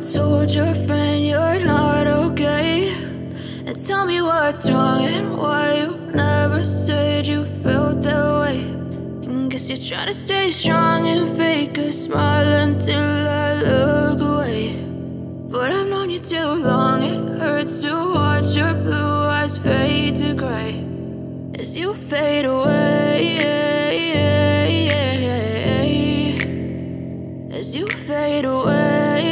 told your friend you're not okay? And tell me what's wrong and why you never said you felt that way. And guess you're trying to stay strong and fake a smile until I look away. But I've known you too long, it hurts to watch your blue eyes fade to gray as you fade away, as you fade away.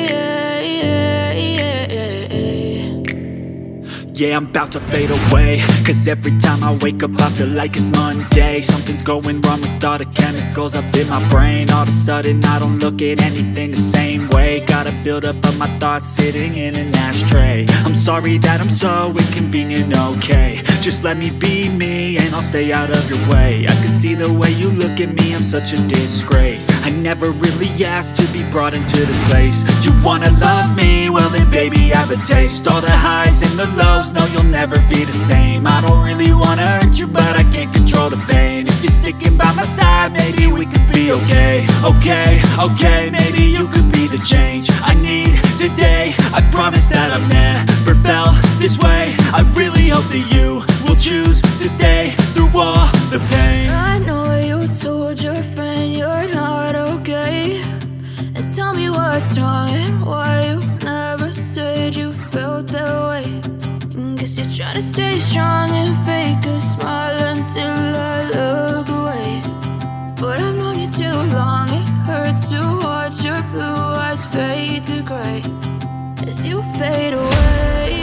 Yeah, I'm about to fade away, cause every time I wake up I feel like it's Monday. Something's going wrong with all the chemicals up in my brain. All of a sudden I don't look at anything the same way. Gotta build up of my thoughts sitting in an ashtray. I'm sorry that I'm so inconvenient, okay? Just let me be me and I'll stay out of your way. I can see the way you look at me, I'm such a disgrace. I never really asked to be brought into this place. You wanna love me? Well then baby, have a taste. All the highs and the lows, no, you'll never be the same. I don't really wanna hurt you, but I can't control the pain. If you're sticking by my side, maybe we could be okay. Okay, maybe you could be the change I need today. I promise that I've never felt this way. I really hope that you will choose to stay through all the pain. I know you told your friend you're not okay. And tell me what's wrong and why you never said you felt that way. Guess you're trying to stay strong and fake a smile until I look away. But I've known you too long, it hurts to watch your blue eyes fade to gray as you fade away,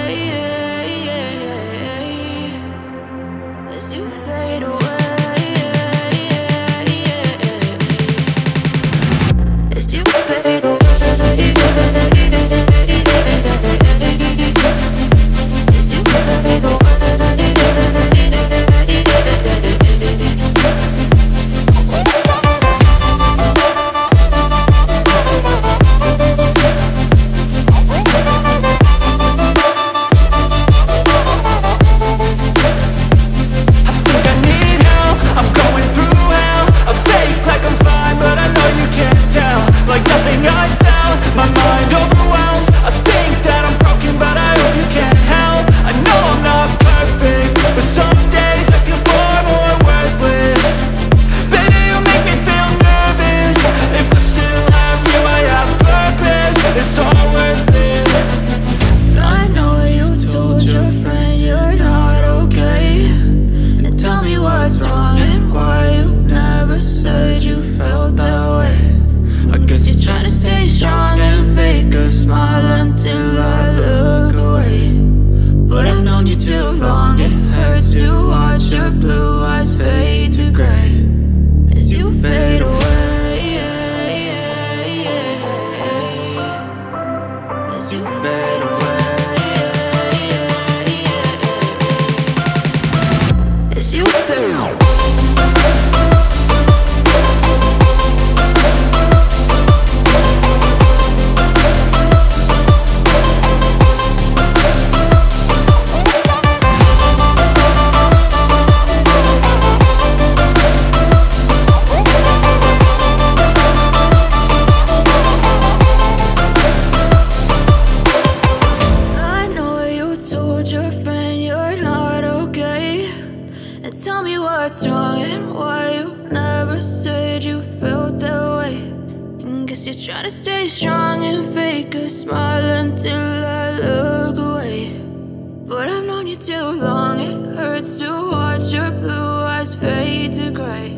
as you fade away, as you fade away. Tell me what's wrong and why you never said you felt that way. And guess you're trying to stay strong and fake a smile until I look away. But I've known you too long, it hurts to watch your blue eyes fade to gray